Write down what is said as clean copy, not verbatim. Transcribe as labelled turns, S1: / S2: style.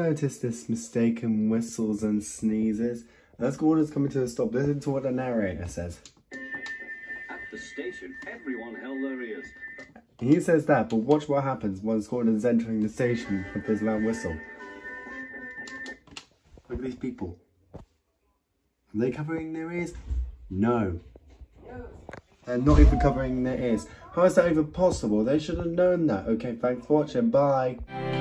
S1: notice this mistaken whistles and sneezes? As Gordon's coming to a stop, listen to what the narrator says.
S2: At the station, everyone held their ears.
S1: He says that, but watch what happens once Gordon's entering the station with his loud whistle. Look at these people. Are they covering their ears? No. They're not even covering their ears. How is that even possible? They should have known that. Okay, thanks for watching. Bye.